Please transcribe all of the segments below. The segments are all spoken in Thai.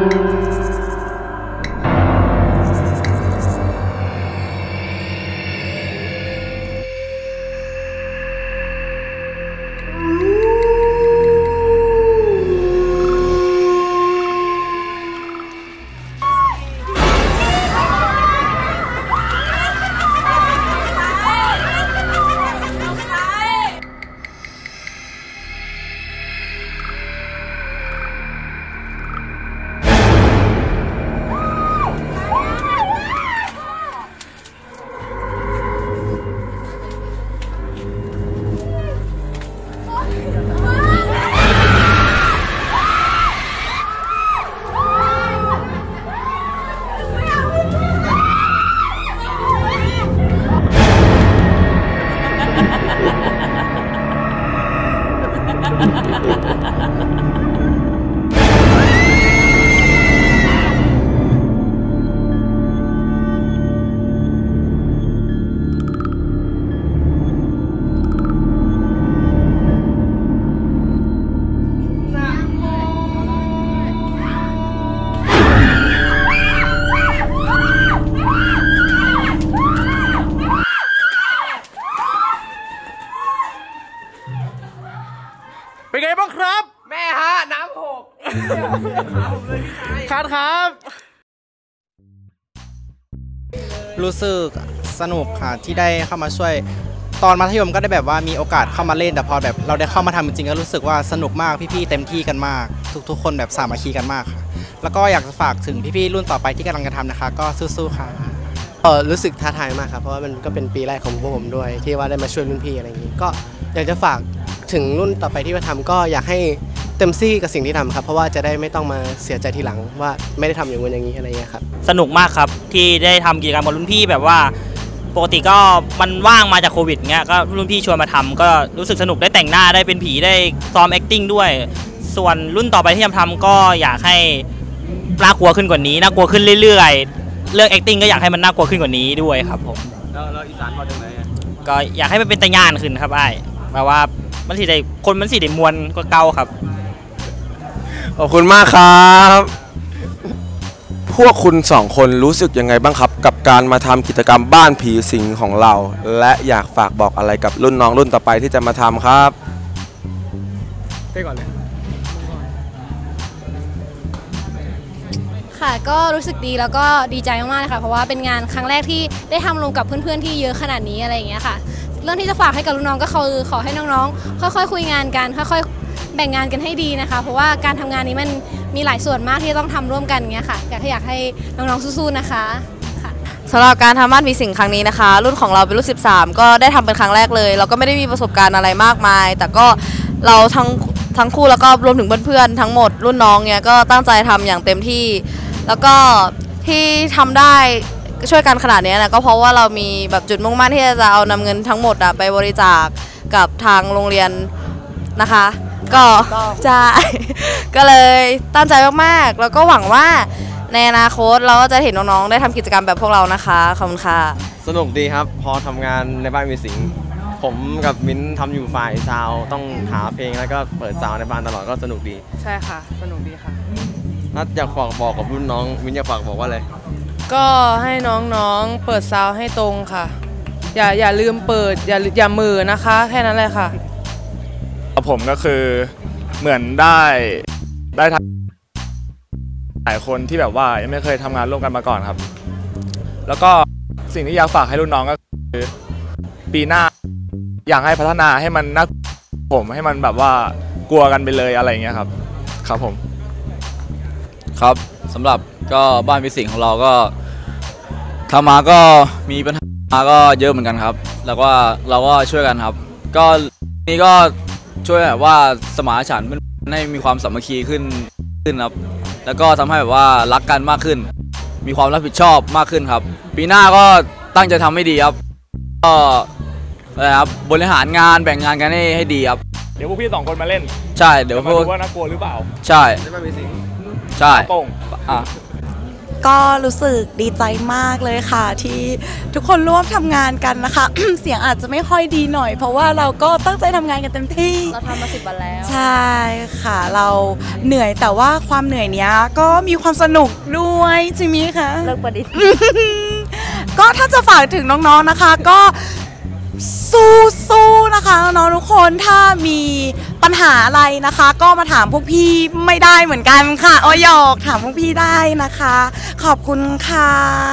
เป็นไงบ้างครับแม่ฮะน้ำหกครับรู้สึกสนุกค่ะที่ได้เข้ามาช่วยตอนมัธยมก็ได้แบบว่ามีโอกาสเข้ามาเล่นแต่พอแบบเราได้เข้ามาทำจริงๆก็รู้สึกว่าสนุกมากพี่ๆเต็มที่กันมากทุกคนแบบสามัคคีกันมากค่ะแล้วก็อยากจะฝากถึงพี่ๆรุ่นต่อไปที่กำลังจะทำนะคะก็สู้ๆค่ะรู้สึกท้าทายมากครับเพราะว่ามันก็เป็นปีแรกของพวกผมด้วยที่ว่าได้มาช่วยรุ่นพี่อะไรอย่างนี้ก็อยากจะฝากถึงรุ่นต่อไปที่มาทำก็อยากให้เต็มที่กับสิ่งที่ทำครับเพราะว่าจะได้ไม่ต้องมาเสียใจทีหลังว่าไม่ได้ทำอย่างนู้นอย่างนี้อะไรเงี้ยครับสนุกมากครับที่ได้ทำกิจกรรมกับรุ่นพี่แบบว่าปกติก็มันว่างมาจากโควิดเงี้ยก็รุ่นพี่ชวนมาทำก็รู้สึกสนุกได้แต่งหน้าได้เป็นผีได้ซ้อม acting ด้วยส่วนรุ่นต่อไปที่จะทำก็อยากให้น่ากลัวขึ้นกว่านี้น่ากลัวขึ้นเรื่อยๆเรื่อง acting ก็อยากให้มันน่ากลัวขึ้นกว่านี้ด้วยครับผมแล้วอีสานมาจากไหนก็อยากให้มันเป็นตะย่านขึ้นครับไอ้แปลว่ามันสีได้คนมันสีได้มวลก็เก่าครับขอบคุณมากครับพวกคุณสองคนรู้สึกยังไงบ้างครับกับการมาทำกิจกรรมบ้านผีสิงของเราและอยากฝากบอกอะไรกับรุ่นน้องรุ่นต่อไปที่จะมาทำครับไปก่อนเลยค่ะก็รู้สึกดีแล้วก็ดีใจมากๆเลยค่ะเพราะว่าเป็นงานครั้งแรกที่ได้ทำรวมกับเพื่อนๆที่เยอะขนาดนี้อะไรอย่างเงี้ยค่ะเรื่องที่จะฝากให้กับรุ่นน้องก็คือขอให้น้องๆค่อยๆคุยงานกันค่อยๆแบ่งงานกันให้ดีนะคะเพราะว่าการทำงานนี้มันมีหลายส่วนมากที่ต้องทำร่วมกันเงี้ยค่ะอยากให้น้องๆสู้ๆนะคะสำหรับการทำบ้านผีสิงครั้งนี้นะคะรุ่นของเราเป็นรุ่น13ก็ได้ทำเป็นครั้งแรกเลยเราก็ไม่ได้มีประสบการณ์อะไรมากมายแต่ก็เราทั้งคู่แล้วก็รวมถึงเพื่อนๆทั้งหมดรุ่นน้องเนี่ยก็ตั้งใจทำอย่างเต็มที่แล้วก็ที่ทำได้ช่วยกันขนาดนี้นะก็เพราะว่าเรามีแบบจุดมุ่งมั่นที่จะเอานำเงินทั้งหมดไปบริจาคกับทางโรงเรียนนะคะก็จะก็เลยตั้งใจมากๆแล้วก็หวังว่าในอนาคตเราก็จะเห็นน้องๆได้ทำกิจกรรมแบบพวกเรานะคะขอบคุณค่ะสนุกดีครับพอทำงานในบ้านมีสิงผมกับมิ้นทำอยู่ฝ่ายซาวต้องหาเพลงแล้วก็เปิดซาวในบ้านตลอดก็สนุกดีใช่ค่ะสนุกดีค่ะอยากฝากบอกกับรุ่นน้องมิ้นอยากฝากบอกว่าอะไรก็ให้น้องๆเปิดซาวให้ตรงค่ะอย่าลืมเปิดอย่ามือนะคะแค่นั้นเลยค่ะผมก็คือเหมือนได้หลายคนที่แบบว่ายังไม่เคยทำงานร่วมกันมาก่อนครับแล้วก็สิ่งที่อยากฝากให้รุ่นน้องก็คือปีหน้าอยากให้พัฒนาให้มันน่าผมให้มันแบบว่ากลัวกันไปเลยอะไรอย่างเงี้ยครับครับผมครับสำหรับก็บ้านผีสิงของเราก็ทำมาก็มีปัญหาก็เยอะเหมือนกันครับแล้วก็เราก็ช่วยกันครับก็นี่ก็ช่วยแบบว่าสมานฉันท์ให้มีความสามัคคีขึ้นครับแล้วก็ทำให้แบบว่ารักกันมากขึ้นมีความรับผิดชอบมากขึ้นครับปีหน้าก็ตั้งใจทำให้ดีครับก็นะครับบริหารงานแบ่งงานกันให้ดีครับเดี๋ยวพวกพี่2คนมาเล่นใช่เดี๋ยวพวกว่าน่ากลัวหรือเปล่าใช่ไม่มีสิงใช่โป่งก็รู้สึกดีใจมากเลยค่ะที่ทุกคนร่วมทำงานกันนะคะ เสียงอาจจะไม่ค่อยดีหน่อยเพราะว่าเราก็ตั้งใจทำงานกันเต็มที่เราทำมา10 วันแล้วใช่ค่ะเราเหนื่อยแต่ว่าความเหนื่อยเนี้ยก็มีความสนุกด้วยใช่ไหมคะเลิกประดิษฐ์ก็ถ้าจะฝากถึงน้องๆนะคะก็สู้ๆนะคะน้องๆทุกคนถ้ามีปัญหาอะไรนะคะ ก็มาถามพวกพี่ไม่ได้เหมือนกันค่ะหยอกถามพวกพี่ได้นะคะขอบคุณค่ะ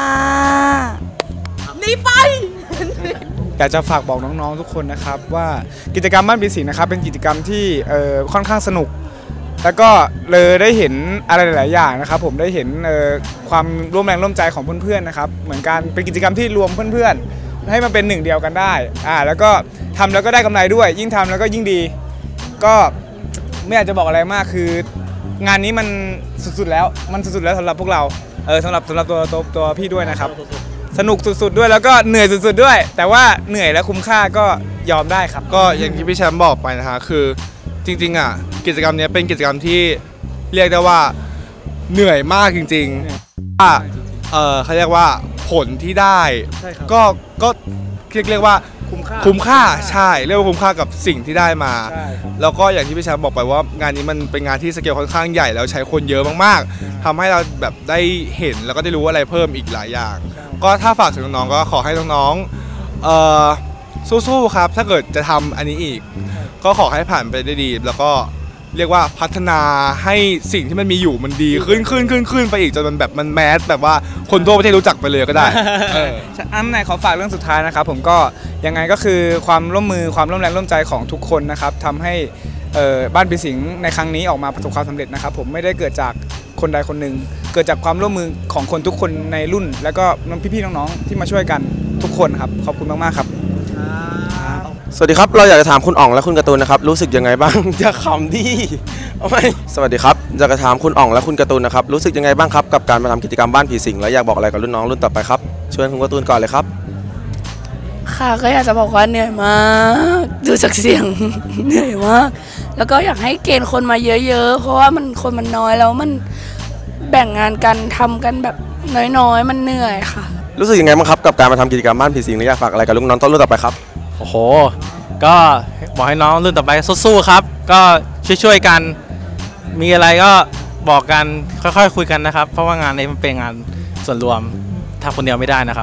นี่ไปอยากจะฝากบอกน้องๆทุกคนนะครับว่ากิจกรรมบ้านปีสิงห์นะครับเป็นกิจกรรมที่ค่อนข้างสนุกแล้วก็เลยได้เห็นอะไรหลายๆอย่างนะครับผมได้เห็นความร่วมแรงร่วมใจของเพื่อนๆนะครับเหมือนการเป็นกิจกรรมที่รวมเพื่อนๆให้มันเป็นหนึ่งเดียวกันได้แล้วก็ทำแล้วก็ได้กำไรด้วยยิ่งทำแล้วก็ยิ่งดีก็ไม่อยากจะบอกอะไรมากคืองานนี้มันสุดๆแล้วมันสุดๆแล้วสำหรับพวกเราสำหรับตัวพี่ด้วยนะครับสนุกสุดๆด้วยแล้วก็เหนื่อยสุดๆด้วยแต่ว่าเหนื่อยและคุ้มค่าก็ยอมได้ครับก็อย่างที่พี่แชมป์บอกไปนะฮะคือจริงๆกิจกรรมนี้เป็นกิจกรรมที่เรียกได้ว่าเหนื่อยมากจริงๆว่าเขาเรียกว่าผลที่ได้ก็เรียกว่าคุ้มค่าใช่เรียกว่าคุ้มค่ากับสิ่งที่ได้มาแล้วก็อย่างที่พี่แชมป์บอกไปว่างานนี้มันเป็นงานที่สเกลค่อนข้างใหญ่แล้วใช้คนเยอะมากๆทำให้เราแบบได้เห็นแล้วก็ได้รู้อะไรเพิ่มอีกหลายอย่างก็ถ้าฝากถึงน้องๆก็ขอให้น้องๆสู้ๆครับถ้าเกิดจะทำอันนี้อีกก็ขอให้ผ่านไปได้ดีแล้วก็เรียกว่าพัฒนาให้สิ่งที่มันมีอยู่มันดีขึ้นไปอีกจนมันแบบมันแมสแบบว่าคนทั่วประเทศรู้จักไปเลยก็ได้อันไหนขอฝากเรื่องสุดท้ายนะครับผมก็ยังไงก็คือความร่วมมือความร่วมแรงร่วมใจของทุกคนนะครับทำให้บ้านปีสิงห์ในครั้งนี้ออกมาประสบความสำเร็จนะครับผมไม่ได้เกิดจากคนใดคนหนึ่งเกิดจากความร่วมมือของคนทุกคนในรุ่นแล้วก็พี่ๆน้องๆที่มาช่วยกันทุกคนครับขอบคุณมากๆครับสวัสดีครับเราอยากจะถามคุณอ๋องและคุณการ์ตูนนะครับรู้สึกยังไงบ้าง อย่าขำดิเอาไหมสวัสดีครับอยากจะถามคุณอ๋องและคุณการ์ตูนนะครับรู้สึกยังไงบ้างครับกับการมาทำกิจกรรมบ้านผีสิงและอยากบอกอะไรกับรุ่นน้องรุ่นต่อไปครับเชิญคุณการ์ตูนก่อนเลยครับค่ะก็อยากจะบอกว่าเหนื่อยมากดูจากเสียง เหนื่อยมากแล้วก็อยากให้เกณฑ์คนมาเยอะๆเพราะว่าคนมันน้อยแล้วมันแบ่งงานกันทำกันแบบน้อยๆมันเหนื่อยค่ะรู้สึกยังไงบ้างครับกับการมาทำกิจกรรมบ้านผีสิงและอยากฝากอะไรกับรุ่นน้องต้นรุ่นต่อไปครับโอ้โหก็บอกให้น้องรุ่นต่อไปสู้ๆครับก็ช่วยๆกันมีอะไรก็บอกกันค่อยๆคุยกันนะครับเพราะว่างานนี้มันเป็นงานส่วนรวมทำคนเดียวไม่ได้นะครับ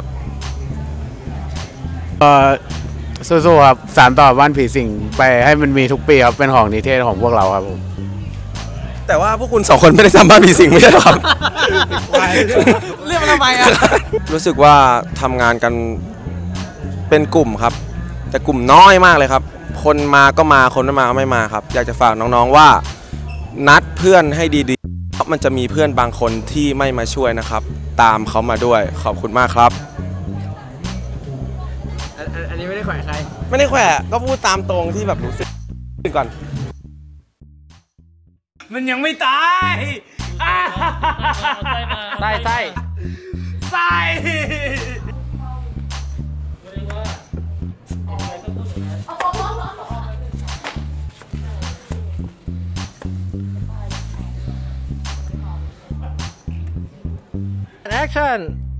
สู้ๆครับสานต่อบ้านผีสิงไปให้มันมีทุกปีครับเป็นของนิเทศของพวกเราครับผมแต่ว่าพวกคุณ2 คนไม่ได้ทำบ้านผีสิงไม่ใช่หรอครับเรียกมาทำไมอ่ะรู้สึกว่าทำงานกันเป็นกลุ่มครับแต่กลุ่มน้อยมากเลยครับคนมาก็มาคนไม่มาก็ไม่มาครับอยากจะฝากน้องๆว่านัดเพื่อนให้ดีๆเพราะมันจะมีเพื่อนบางคนที่ไม่มาช่วยนะครับตามเขามาด้วยขอบคุณมากครับอันนี้ไม่ได้แขวะใครไม่ได้แขวะก็พูดตามตรงที่แบบรู้สึกก่อนมันยังไม่ตายไส้แอคชั่น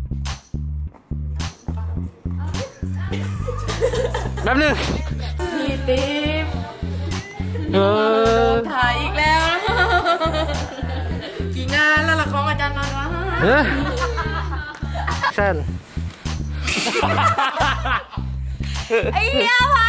แป๊บนึงพี่ติ๊บถ่ายอีกแล้วกี่งานแล้วล่ะของอาจารย์นอนวะแอคชั่นไอ้เหี้ยพา